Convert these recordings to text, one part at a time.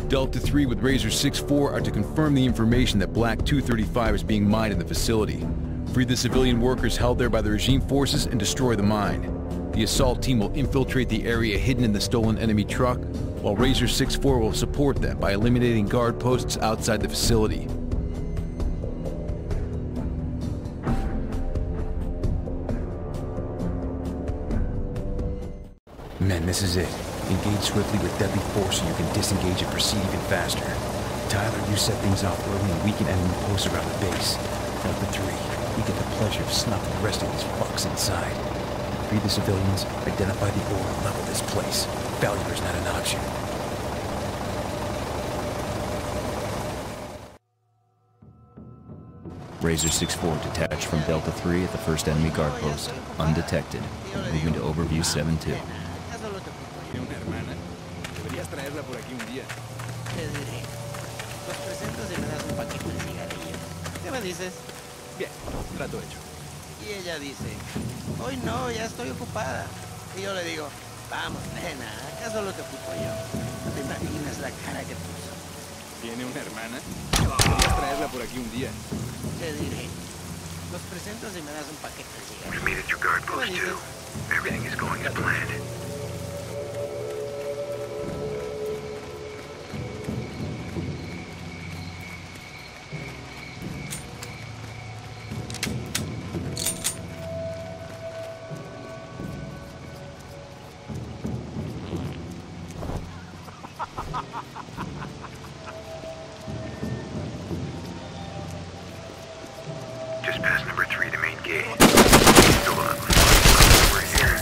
Delta 3 with Razor 6-4 are to confirm the information that Black 235 is being mined in the facility. Free the civilian workers held there by the regime forces and destroy the mine. The assault team will infiltrate the area hidden in the stolen enemy truck, while Razor 6-4 will support them by eliminating guard posts outside the facility. Men, this is it. Engage swiftly with deadly force so you can disengage and proceed even faster. Tyler, you set things off early and weaken enemy posts around the base. Delta 3, we get the pleasure of snuffing the rest of these fucks inside. Free the civilians, identify the ore, and level this place. Failure is not an option. Razor 6-4 detached from Delta 3 at the first enemy guard post, undetected. Moving to overview 7-2. Tiene una hermana. Deberías traerla por aquí un día. Te diré. Los presentas y me das un paquete de cigarrillos. ¿Qué me dices? Bien, trato hecho. Y ella dice, hoy no, ya estoy ocupada. Y yo le digo, vamos, nena, ¿acaso lo te ocupo yo? No te imaginas la cara que puso. ¿Tiene una hermana? Deberías traerla por aquí un día. Te diré. Los presentas y me das un paquete de cigarrillos. We've made it through guard post 2. Everything is going as planned. Just past number 3 to main gate. Still on. We're here.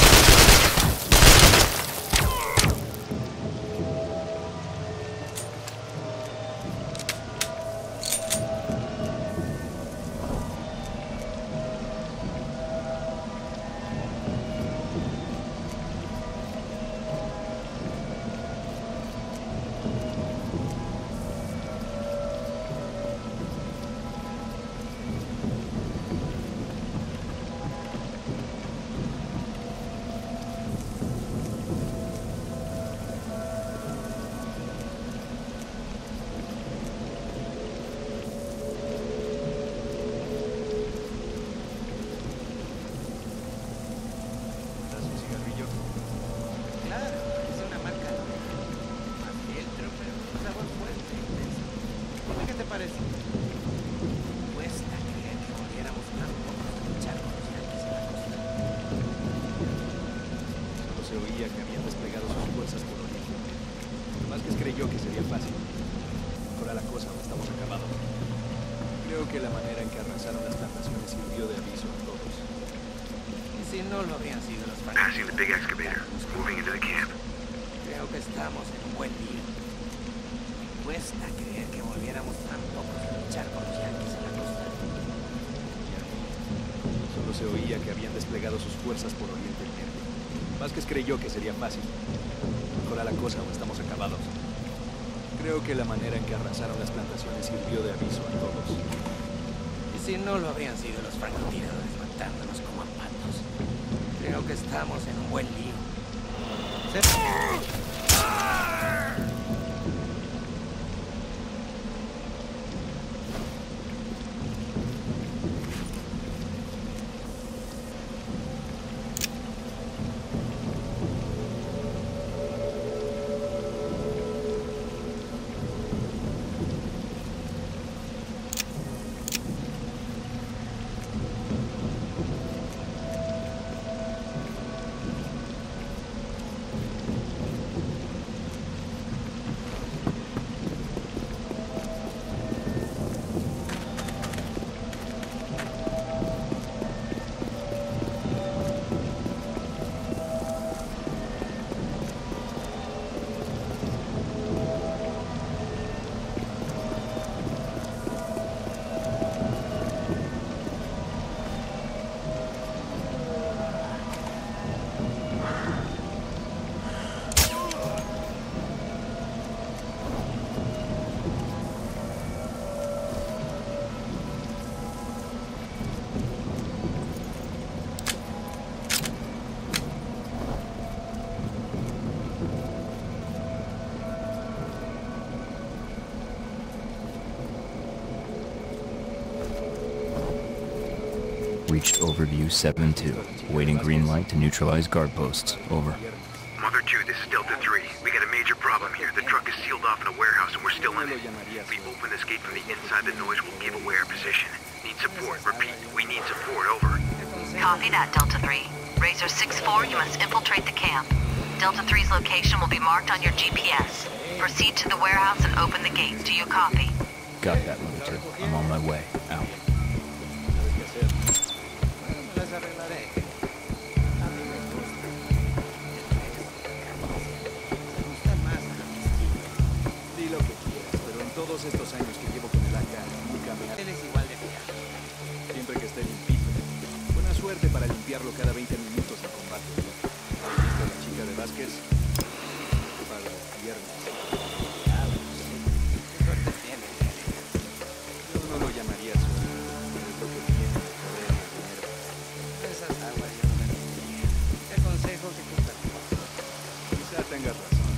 Se oía que habían desplegado sus fuerzas por oriente. Vázquez creyó que sería fácil. Ahora la cosa no estamos acabados. Creo que la manera en que arrasaron las plantaciones sirvió de aviso a todos. Y si no lo habrían sido los Passing the big excavator. Moving into the camp. creo que estamos en un buen día. Me cuesta creer que volviéramos tan pocos a luchar con los yanquis en la costa. Solo se oía que habían desplegado sus fuerzas por oriente y medio. Vázquez creyó que sería fácil. Ahora la cosa no estamos acabados. Creo que la manera en que arrasaron las plantaciones sirvió de aviso a todos. Y si no lo habrían sido los francotiradores matándonos como a patos. Creo que estamos en un buen lío. Reached overview 7-2. Waiting green light to neutralize guard posts. Over. Mother 2, this is Delta 3. We got a major problem here. The truck is sealed off in a warehouse and we're still in it. If we open this gate from the inside, the noise will give away our position. Need support. Repeat, we need support. Over. Copy that, Delta 3. Razor 6-4, you must infiltrate the camp. Delta 3's location will be marked on your GPS. Proceed to the warehouse and open the gates. Do you copy? Got that, Mother 2. I'm on my way. Out. Las arreglaré. A mí me gusta. Me gusta más a mi estilo. Di lo que quieras, pero en todos estos años que llevo con el AK, nunca me ha... Él es igual de fiable. Siempre que esté limpito. Buena suerte para limpiarlo cada 20 minutos en combate. ¿Has visto a la chica de Vázquez? Para los viernes. Qué suerte tiene, Yo no lo llamaría suerte. Es lo que tiene el poder y el dinero. esas aguas yo no me metería. Te aconsejo que tú tampoco. Quizá tengas razón.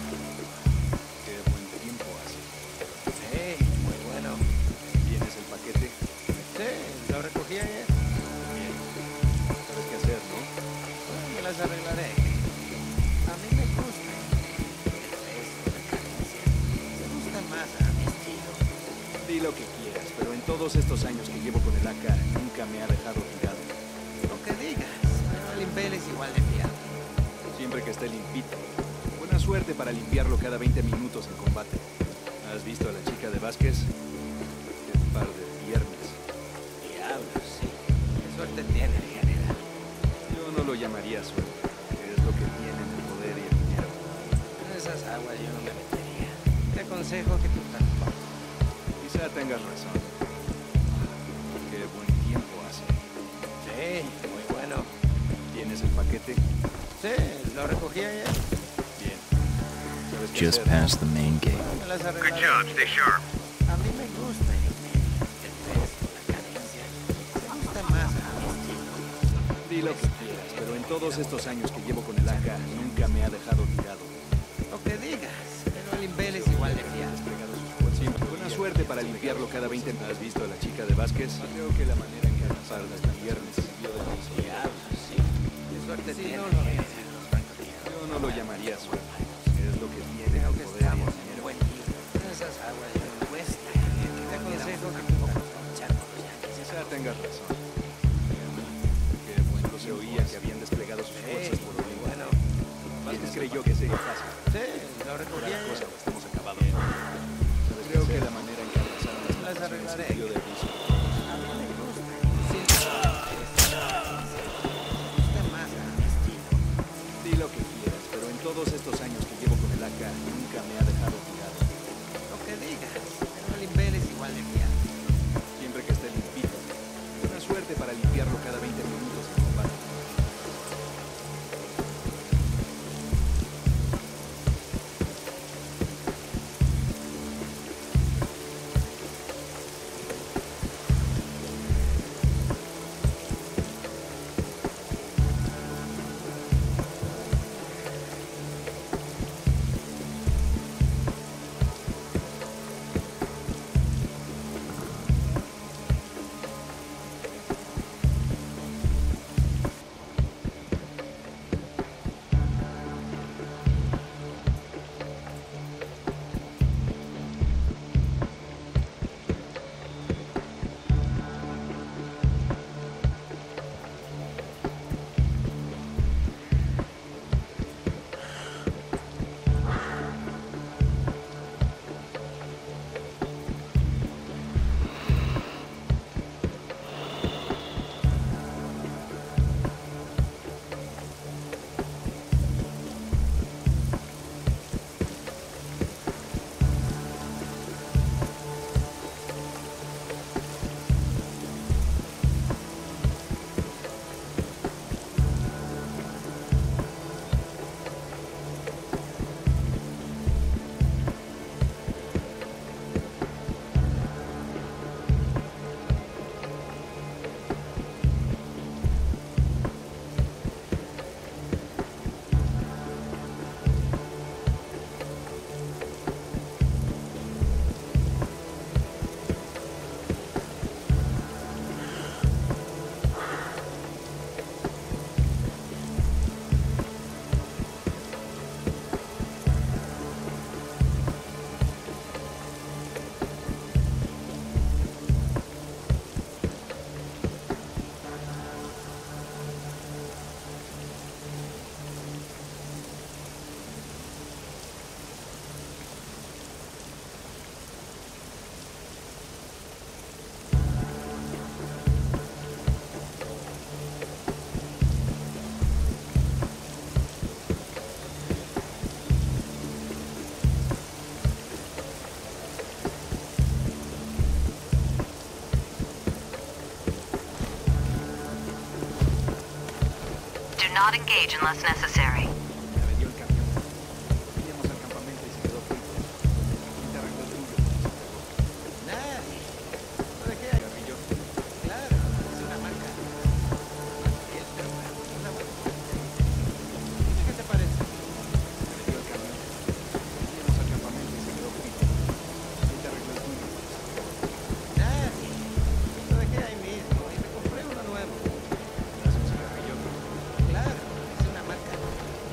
Qué buen tiempo hace. Sí, muy bueno. ¿Tienes el paquete? Sí, lo recogí ayer. Bien. Sabes qué hacer, ¿no? Me las arreglaré. A mí me gusta. El peso, la cadencia. Me gusta más a mi estilo. Di lo que quieras, pero en todos estos años que llevo con el AK, nunca me ha dejado tirado. Lo que digas. Pero el Impel es igual de fiable. Siempre que esté limpito. Buena suerte para limpiarlo cada 20 minutos en combate. ¿Has visto a la chica de Vázquez? Qué par de viernes. Diablos, sí. Qué suerte tiene el general. Yo no lo llamaría suerte. Es lo que tienen el poder y el dinero. En esas aguas yo no me metería. Te aconsejo que tú tampoco. Quizá tengas razón. Qué buen tiempo hace. Sí, muy bueno. ¿Tienes el paquete? Sí, lo recogí ayer. Bien. ¿Sabes qué Just hacer? past the main gate. Me las Good arreglaré. job, stay sharp. A mí me gusta el Impel. El peso, la cadencia. Me gusta más a mi estilo. Di lo que quieras, pero en todos estos años que llevo con el AK, nunca me ha dejado tirado. Lo que digas. Pero el Impel es igual de fiable. Siempre. Buena suerte para limpiarlo cada 20 minutos. ¿Has visto a la chica de Vázquez? Creo que la manera en que arrasaron hasta el viernes sirvió de piso. Diablos, sí. Qué suerte tiene el general. Yo no lo llamaría suerte. Es lo que tiene Creo el que poder y el estamos en dinero. buen nivel. En esas aguas yo no cuesta. Te aconsejo que tú tampoco. Quizá tengas razón. Qué bueno se oía que habían desplegado sus fuerzas por Oriente. Bueno. Vázquez creyó que sería fácil. Sí, lo recogí Por la cosa ayer. o estamos acabados. Creo que la manera en que arrasaron las Las naciones arreglaré. sirvió de piso. A mí me gusta. Sí, me gusta más a mi estilo. Di lo que quieras, pero en todos estos años que llevo con el AK, nunca me ha dejado tirado. Lo que digas. Pero el Impel es igual de fiable. Siempre que esté limpito. Buena suerte para limpiarlo cada 20 minutos en combate. not engage unless necessary. Me vendió el camión. Íbamos al campamento y se quedó frito. ¿Quién te arregló el tuyo? Nadie. Lo dejé ahí. Cigarrillo. Claro, es una marca. Y es una buena. ¿Qué te parece? Me vendió el camión. Íbamos al campamento y se quedó frito. ¿Quién te arregló el tuyo? Nadie. Lo dejé ahí mismo y me compré uno nuevo. ¿Das un cigarrillo? Claro, es una marca.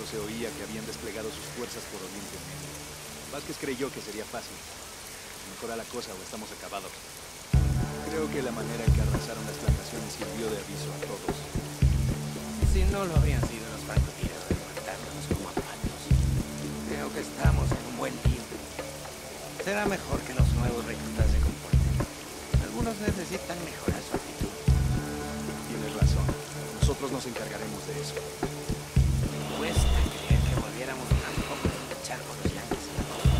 se oía que habían desplegado sus fuerzas por Oriente Medio. Vázquez creyó que sería fácil. Mejora la cosa o estamos acabados. Creo que la manera en que arrasaron las plantaciones sirvió de aviso a todos. Si no lo habrían sido los francotiradores matándonos como a patos. Creo que estamos en un buen lío. Será mejor que los nuevos reclutas se comporten. Algunos necesitan mejorar su actitud. Tienes razón. Nosotros nos encargaremos de eso. Cuesta creer que volviéramos tan poco a luchar con los yanquis en la costa.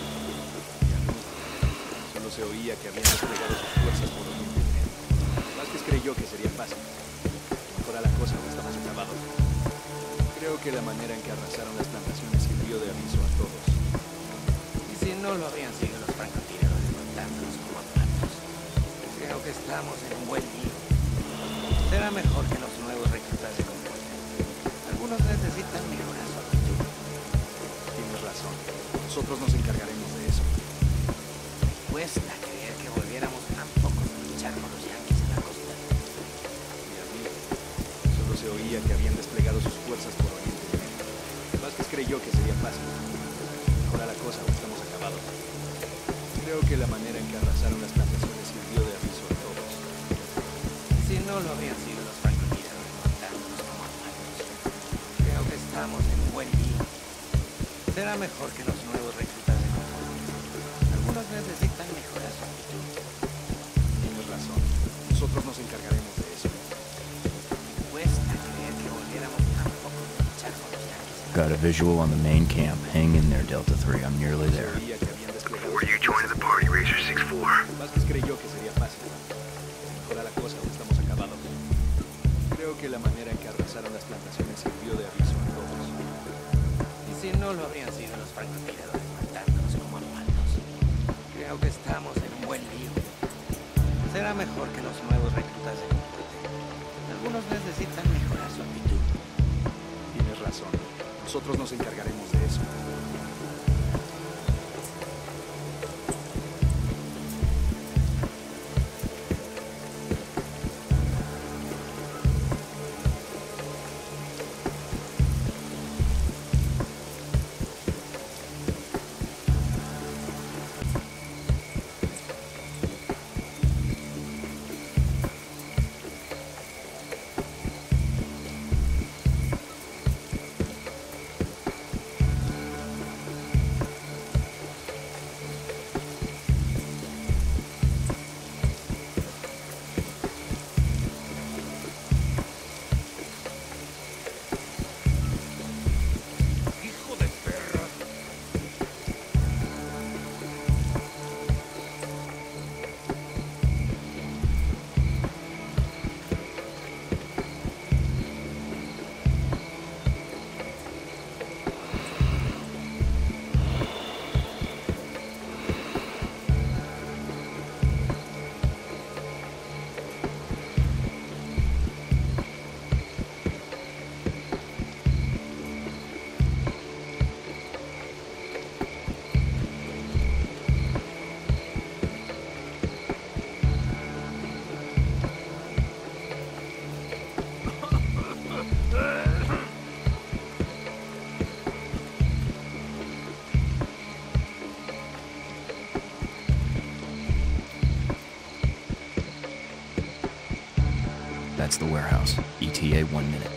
Solo se oía que habían desplegado sus fuerzas por Oriente Medio. Vázquez creyó que sería fácil. Mejora la cosa o estamos acabados. Creo que la manera en que arrasaron las plantaciones sirvió de aviso a todos. Y si no lo habrían sido los francotiradores matándonos como a patos. Creo que estamos en un buen lío. Será mejor que los nuevos reclutas se comporten. Algunos necesitan mejorar su actitud. Tienes razón. Nosotros nos encargaremos de eso. Cuesta creer que volviéramos tan pocos a luchar con los yanquis en la costa. Mi amigo, solo se oía que habían desplegado sus fuerzas por Oriente Medio. Vázquez creyó que sería fácil. Mejora la cosa o estamos acabados. Creo que la manera en que arrasaron las plantaciones sirvió de aviso a todos. Si no lo habrían sido los francotiradores matándonos como a patos. Creo que estamos en un buen lío. Será mejor que los nuevos reclutas se comporten. Algunos necesitan mejorar su actitud. Tienes razón. Nosotros nos encargaremos de eso. Cuesta creer que volviéramos tan poco a luchar con los yanquis. Got a visual on the main camp. Hang in there, Delta 3. I'm nearly Se there. oía que habían desplegado Before you sus join fuerzas the por party, Oriente Razor Medio. 6-4. Vázquez creyó que sería fácil. Mejora la cosa o estamos acabados. Creo que la manera en que arrasaron las plantaciones sirvió de aviso a todos. Y si no lo habrían sido los francotiradores matándonos como a patos. Creo que estamos en un buen lío. Será mejor que los nuevos reclutas se comporten. Algunos necesitan mejorar su actitud. Tienes razón. Nosotros nos encargaremos de eso. That's the warehouse. ETA 1 minute.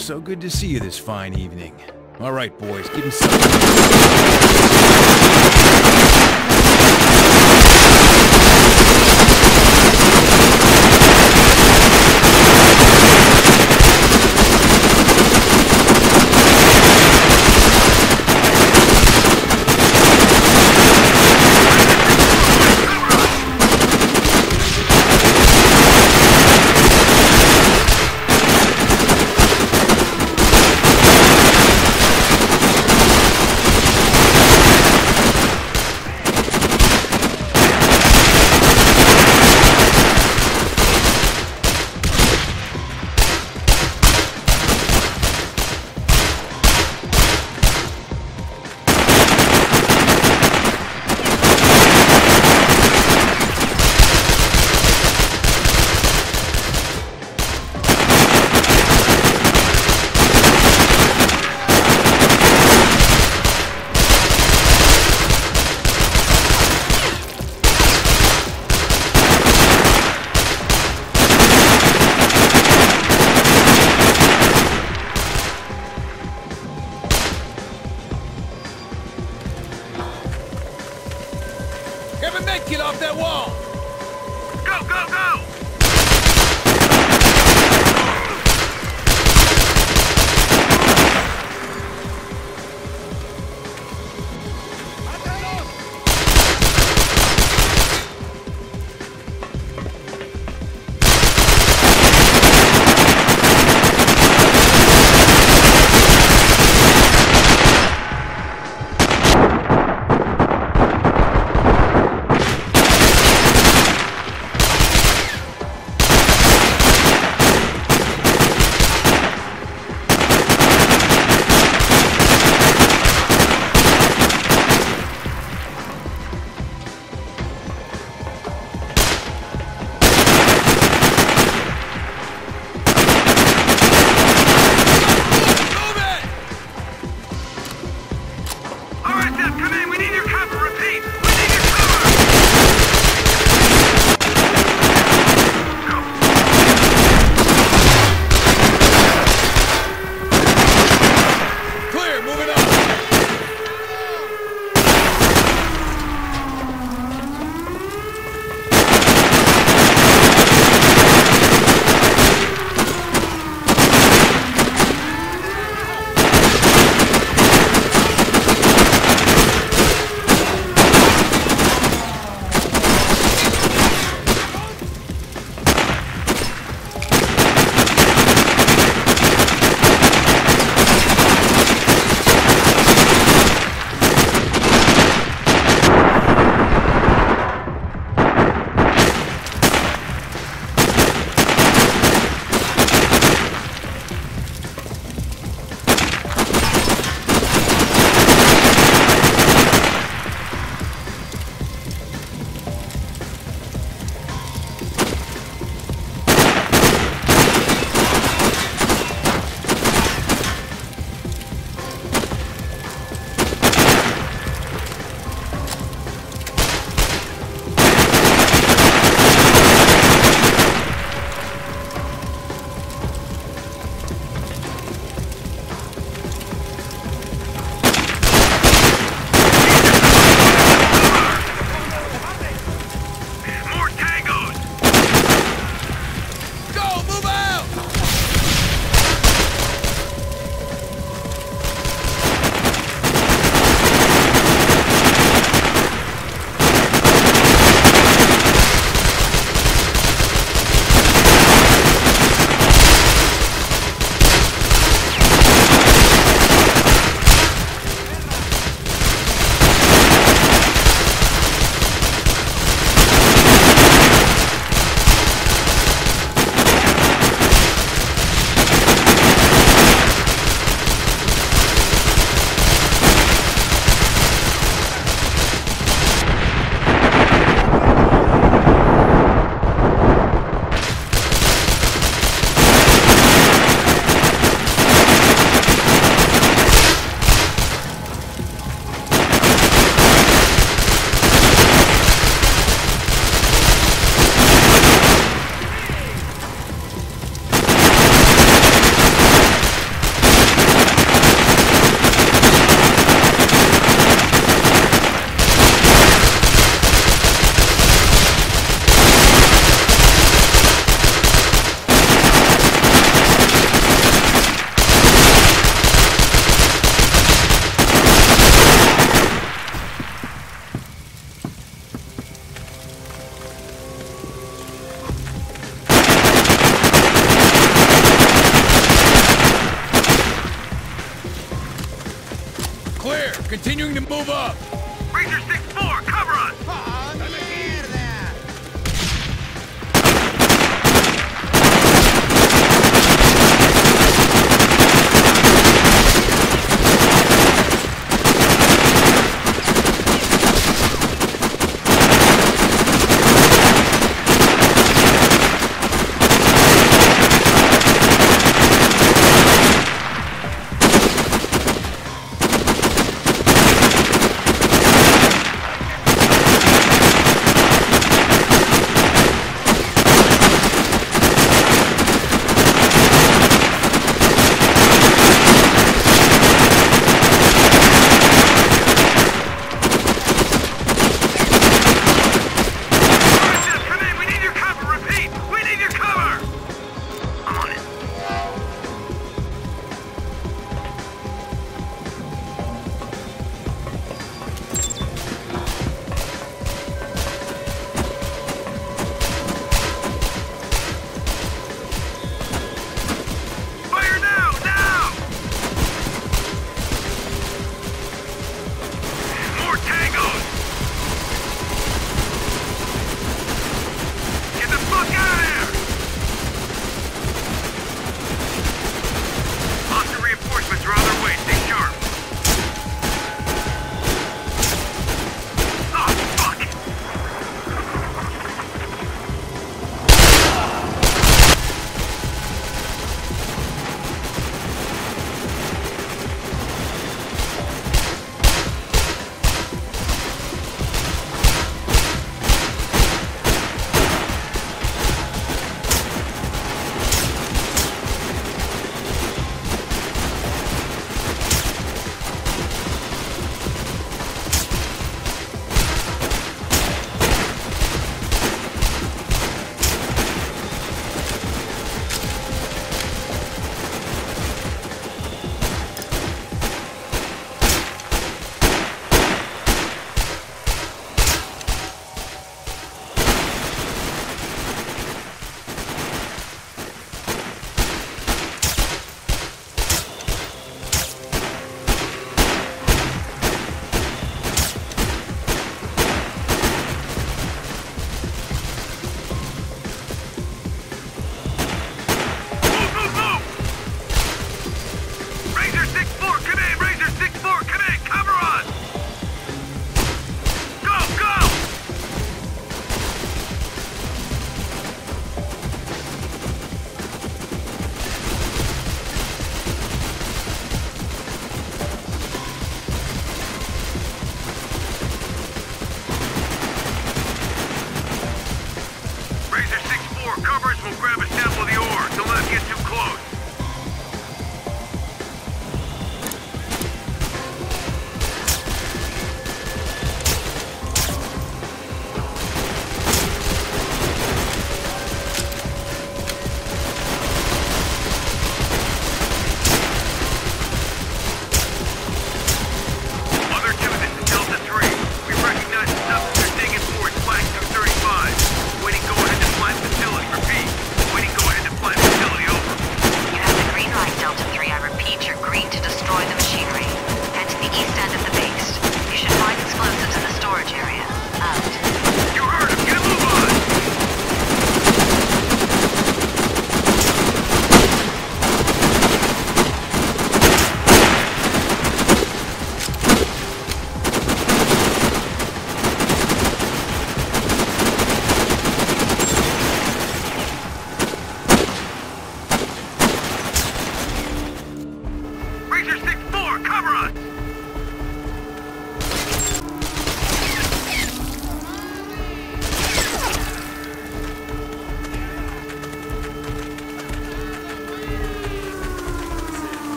so good to see you this fine evening. All right, boys, give him something. Grab a med kit off that wall! Go, go, go! clear. Continuing to move up. Razor 6-4, cover us!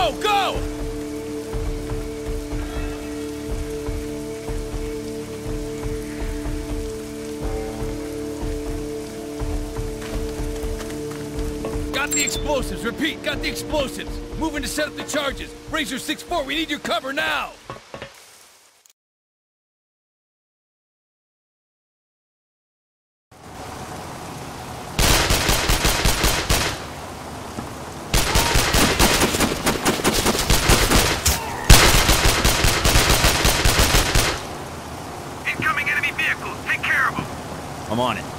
Go! Go! Got the explosives. Repeat, got the explosives. Moving to set up the charges. Razor 6-4, we need your cover now! Incoming enemy vehicles. Take care of them. I'm on it.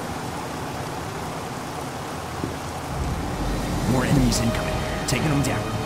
More enemies incoming. Taking them down.